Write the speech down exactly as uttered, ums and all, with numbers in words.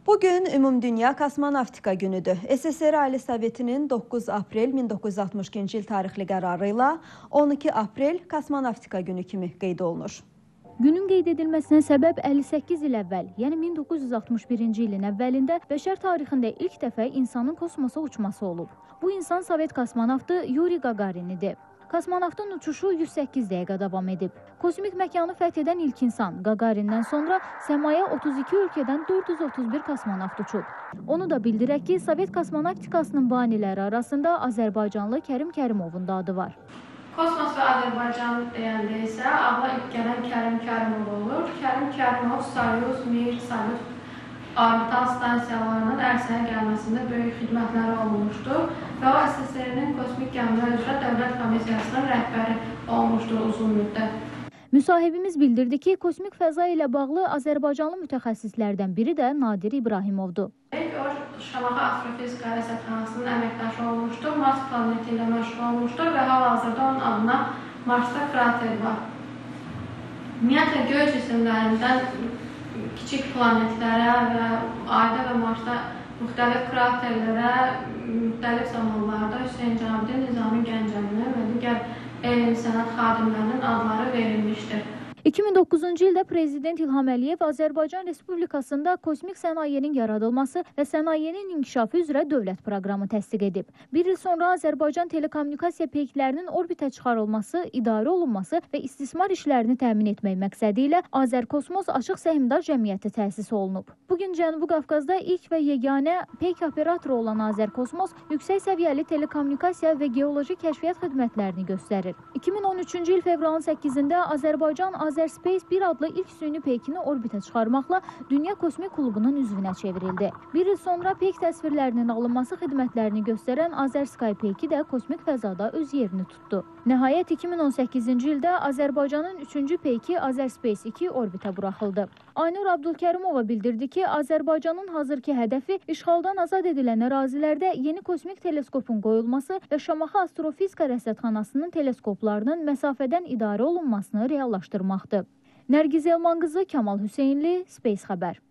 Bugün Ümumdünya Kosmonavtika günüdür. S S R Ali Sovetinin doqquz aprel min doqquz yüz altmış ikinci il tarixli qərarı ilə on iki aprel Kosmonavtika günü kimi qeyd olunur. Günün qeyd edilməsinə səbəb əlli səkkiz il əvvəl, yəni min doqquz yüz altmış birinci ilin əvvəlində bəşər tarixində ilk dəfə insanın kosmosa uçması olub. Bu insan Sovet kosmonavtı Yuri Gagarin idi. Kosmonavtın uçuşu yüz səkkiz dəqiqə davam edib. Kosmik məkanı fəth edən ilk insan Gagarindən sonra səmaya otuz iki ölkədən dörd yüz otuz bir kosmonavt uçub. Onu da bildirək ki, Sovet kosmonavtikasının baniləri arasında Azərbaycanlı Kərim Kərimovun da adı var. Kosmos və Azərbaycan deyəndə isə ağla ilk gələn Kərim Kərimov olur. Kərim Kərimov Soyuz, Mir, Sovet orbital stansiyalarının ərsəyə gəlməsində böyük xidmətləri olmuşdur və o S S R-nin kosmik gəmilər üzrə dövlət komissiyasının rəhbəri olmuşdur uzun müddət. Müsahibimiz bildirdi ki, kosmik fəza ilə bağlı Azərbaycanlı mütəxəssislərdən biri də Nadir İbrahimovdur. O, Şamaxı Astrofizika Rəsədxanasının əməkdaşı olmuşdur, Mars planeti ilə məşğul olmuşdur və hal-hazırda onun adına Marsda krater var. Ümumiyyətlə, göy cisimlərindən kiçik planetlərə və Ayda və Marsda müxtəlif kraterlərə müxtəlif zamanlarda Hüseyn Cavidin, Nizami Gəncəvinin və digər elm sənət xadimlərinin adları verilmişdir. iki min doqquzuncu ildə Prezident İlham Əliyev Azərbaycan Respublikasında kosmik sənayenin yaradılması və sənayenin inkişafı üzrə dövlət proqramı təsdiq edib. Bir il sonra Azərbaycan telekommunikasiya peyklərinin orbitə çıxarılması, idarə olunması və istismar işlərini təmin etmək məqsədi ilə Azərkosmos Açıq Səhmdar Cəmiyyəti təsis olunub. Bugün Cənubi Qafqazda ilk və yeganə peyk operatoru olan Azərkosmos yüksək səviyyəli telekommunikasiya və geoloji kəşfiyyat xidmətlərini göstərir. iki min on üçüncü il fevralın səkkizində Azərbaycan Azərspace bir adlı ilk süni peykini orbitə çıxarmaqla Dünya Kosmik Klubunun üzvünə çevrildi. Bir il sonra peyk təsvirlərinin alınması xidmətlərini göstərən Azersky peyki də kosmik fəzada öz yerini tutdu. Nəhayət iki min on səkkizinci ildə Azərbaycanın üçüncü peyki Azerspace iki orbitə buraxıldı. Aynur Abdulkərimova bildirdi ki, Azərbaycanın hazırki hədəfi işğaldan azad edilən ərazilərdə yeni kosmik teleskopun qoyulması və Şamaxı Astrofizika Rəsədxanasının teleskoplarının məsafədən idarə olunmasını reallaşdırmaqdır. Nərgiz Elman qızı, Kamal Hüseynli, Space Xəbər.